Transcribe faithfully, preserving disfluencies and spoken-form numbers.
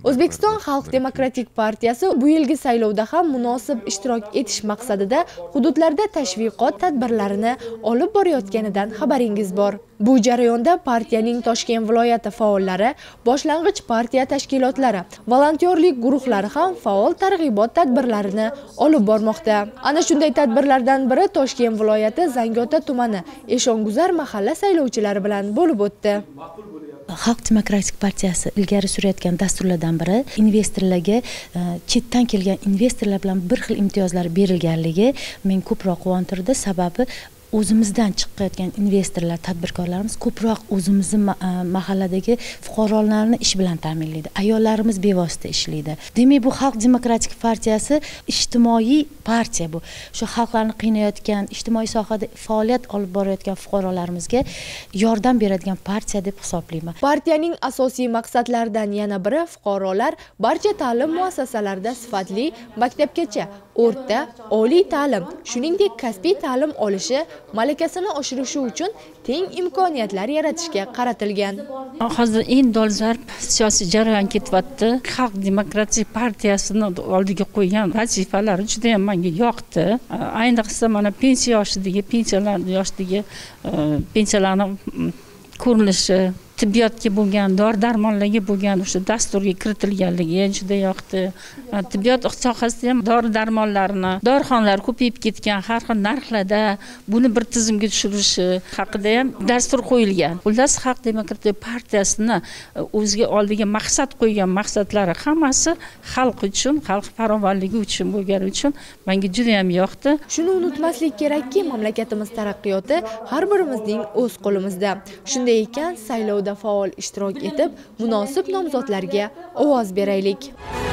O'zbekiston Xalq demokratik partiyasi bu yilgi saylovda ham munosib ishtirok etish maqsadida hududlarda tashviqot tadbirlarini olib borayotganidan xabaringiz bor. Bu jarayonda partiyaning Toshkent viloyati faollari, boshlang'ich partiya tashkilotlari, volontyorlik guruhlari ham faol targ'ibot tadbirlarini olib bormoqda. Ana shunday tadbirlardan biri Toshkent viloyati Zangiota tumani Eshonguzar mahalla saylovchilari bilan bo'lib o'tdi. Xalq demokratik partiyasi ilgari surayotgan dasturlardan biri investorlarga chetdan kelgan investorlar bilan bir xil imtiyozlar berilganligi men ko'proq quvontirdi. Sababi o'zimizdan chiqayotgan investorlar, tadbirkorlarimiz ko'proq o'zimizning mahalladagi fuqarolarni ish bilan ta'minlaydi. Ayollarimiz bevosita ishlaydi. Demak, bu Xalq demokratik partiyasi ijtimoiy partiya bu. Shu xalqlarni qiynayotgan, ijtimoiy sohada faoliyat olib borayotgan fuqarolarimizga yordam beradigan partiya deb hisoblayman. Partiyaning asosiy maqsadlaridan yana biri fuqarolar barcha ta'lim muassasalarida sifatli maktabgacha, o'rta, oliy ta'lim, shuningdek kasbiy ta'lim olishi, malakasini oshirishi uchun teng imkoniyatlar yaratishga qaratilgan. Hozir eng dolzarb siyosiy jarayon ketyapti. Xalq demokratik partiyasini oldiga qo'ygan vazifalari juda ham menga yoqdi. Ayniqsa mana pensiya yoshidagi, pensiyalar yoshidagi pensiyalarning ko'rinishi, tibbiyotga bo'lgan, dori-darmonlarga bo'lgan o'sha dasturga kiritilganligi juda yoqdi. Tibbiyot sohasida ham dori-darmonlarni, dorixonalar ko'payib ketgan, har xil narxlarda buni bir tizimga tushirishi haqida ham dastur qo'yilgan. Xullas, Xalq demokratik partiyasini o'ziga oldiga maqsad qo'ygan maqsadlari hammasi xalq uchun, xalq farovonligi uchun bo'lgani uchun menga juda ham yoqdi. Shuni unutmaslik kerakki, mamlakatimiz taraqqiyoti har birimizning o'z qo'limizda. Shunday ekan, saylov faol ishtirok etib, munosib nomzodlarga ovoz beraylik.